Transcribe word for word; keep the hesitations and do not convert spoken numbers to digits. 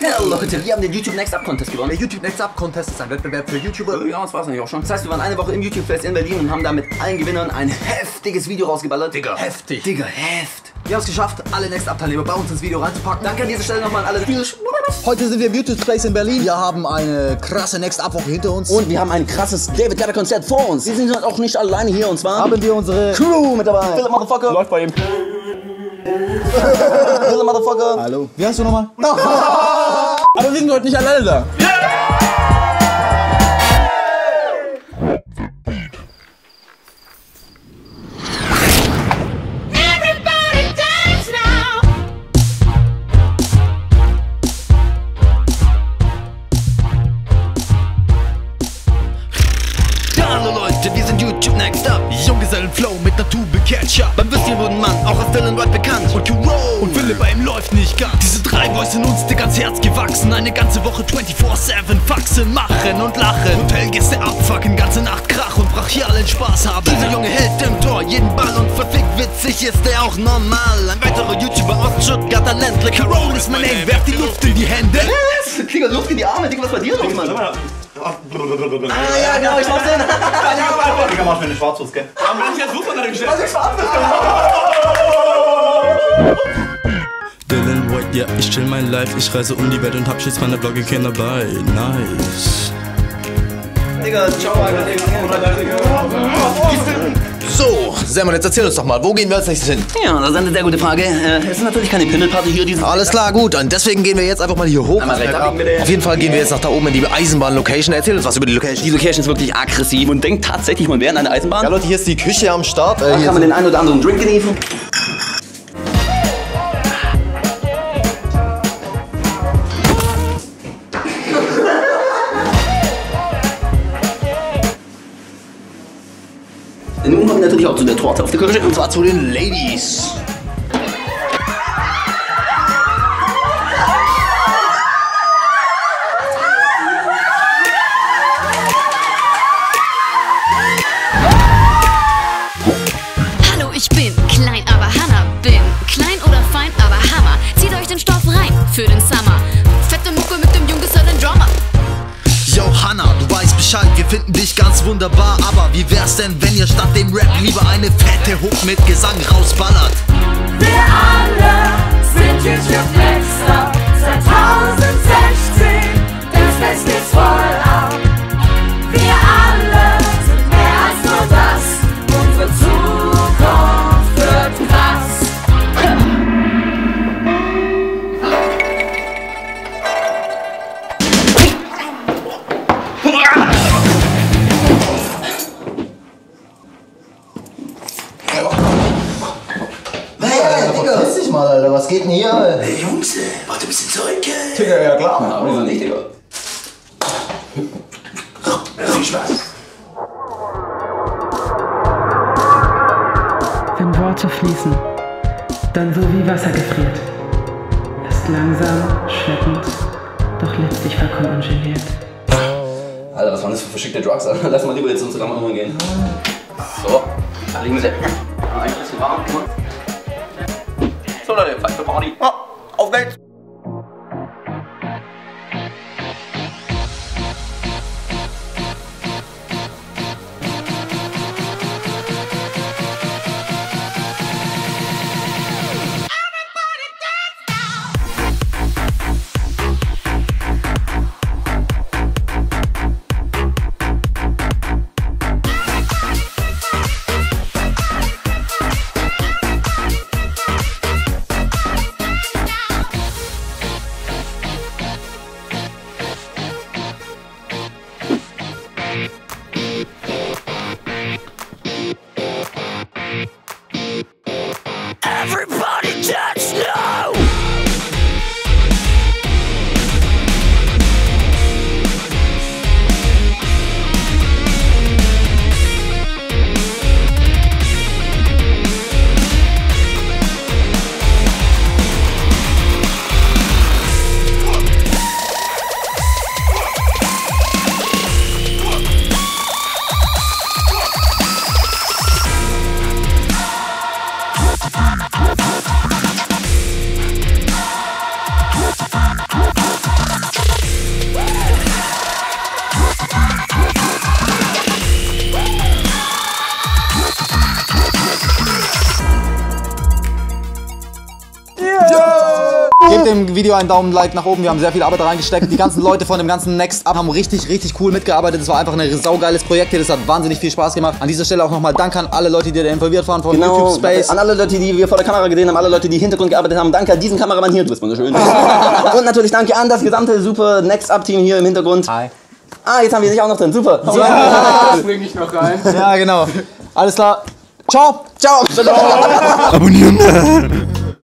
Hallo Leute, wir haben den YouTube Next Up Contest gewonnen. Der YouTube Next Up Contest ist ein Wettbewerb für YouTuber. Ja, das war's eigentlich auch schon. Das heißt, wir waren eine Woche im YouTube Fest in Berlin und haben da mit allen Gewinnern ein heftiges Video rausgeballert. Digga, heftig. Digga, heft. Wir haben es geschafft, alle Next Up Teilnehmer bei uns ins Video reinzupacken. Danke an dieser Stelle nochmal an alle. Heute sind wir im YouTube Space in Berlin. Wir haben eine krasse Next Up Woche hinter uns. Und wir haben ein krasses David Guetta Konzert vor uns. Wir sind auch nicht alleine hier, und zwar haben wir unsere Crew mit dabei. Philipp Motherfucker. Läuft bei ihm. Philipp Motherfucker. Hallo. Wie heißt du nochmal? Aber wir sind heute nicht alleine da. Hallo Leute, wir sind YouTube Next Up. Junggesellenflow mit einer Tube Ketchup. Beim Würstchen wurden Mann auch als Dylan White bekannt. Und Q Roll und Philipp bei ihm läuft nicht ganz. Diese drei Boys sind uns dick ans Herz gewachsen. Eine ganze Woche vierundzwanzig sieben Faxen machen und lachen. Hotelgäste abfucken, ganze Nacht Krach und brachialen Spaß haben. Dieser Junge hält im Tor jeden Ball und verfickt witzig ist er auch normal. Ein weiterer YouTuber aus Stuttgarter Ländle. Q Roll ist mein Name, werft die Luft in die Hände. Was? Digga, Luft in die Arme, Digga, was bei dir los, Mann? Ah, ja, genau, ich mach's hin. Digga, mach mir eine Schwarzwurst, gell? Warum bin ich jetzt Fußball gestellt? Was ist schwarz? Dylan White, ja, ich chill mein Life. Ich reise um die Welt und hab Schiss, meine Vlogge Kinder bei. Nice. Digga, ciao, Alter. So, Simon, jetzt erzähl uns doch mal, wo gehen wir als nächstes hin? Ja, das ist eine sehr gute Frage. Äh, es ist natürlich keine Pimmelparty hier. Diese Alles klar, gut. Und deswegen gehen wir jetzt einfach mal hier hoch. Einmal rechts abbiegen, bitte. Auf jeden Fall gehen wir jetzt nach da oben in die Eisenbahn-Location. Erzähl uns was über die Location. Die Location ist wirklich aggressiv und denkt tatsächlich, man wäre in einer Eisenbahn. Ja, Leute, hier ist die Küche am Start. Äh, Da hier kann man den einen oder anderen Drink genießen. Nun kommen wir natürlich auch zu der Torte auf der Kirsche, und zwar zu den Ladies. Hallo, ich bin klein, aber Hanna bin klein oder fein, aber Hammer. Zieht euch den Stoff rein für den Summer. Fette Mucke mit dem Junggesellen-Drummer. Yo Hanna, du weißt Bescheid, wir finden dich ganz wunderbar. Aber wie wär's denn, wenn ihr statt dem Rap lieber eine fette Hook mit Gesang rausballert? Wir alle sind YouTube Next Up zwanzig sechzehn, das Fest ist voll ab. Wir alle sind mehr als nur das, unsere Zukunft wird krass. Verpiss dich mal, Alter. Was geht denn hier, Alter? Hey Jungs, warte ein bisschen zurück. Digga, ja klar. Aber wieso nicht, Digga? Viel Spaß. Wenn Worte fließen, dann so wie Wasser gefriert. Erst langsam, schleppend, doch letztlich vollkommen ungeniert. Alter, was waren das für verschickte Drugs? Alter? Lass mal lieber jetzt uns zusammen rumgehen. So, da liegen wir sehr. Ein bisschen warm. So Leute, Zeit für Party. Oh, auf geht's! Gebt dem Video einen Daumen, Like nach oben. Wir haben sehr viel Arbeit da reingesteckt. Die ganzen Leute von dem ganzen Next Up haben richtig, richtig cool mitgearbeitet. Es war einfach ein saugeiles Projekt hier. Das hat wahnsinnig viel Spaß gemacht. An dieser Stelle auch nochmal Dank an alle Leute, die da involviert waren von Genau, YouTube Space. An alle Leute, die wir vor der Kamera gesehen haben, alle Leute, die im Hintergrund gearbeitet haben. Danke an diesen Kameramann hier, du bist wunderschön. Und natürlich danke an das gesamte super Next Up Team hier im Hintergrund. Hi. Ah, jetzt haben wir dich auch noch drin, super. Ja. Spring ich noch rein. Ja, genau. Alles klar. Ciao. Ciao. Abonnieren.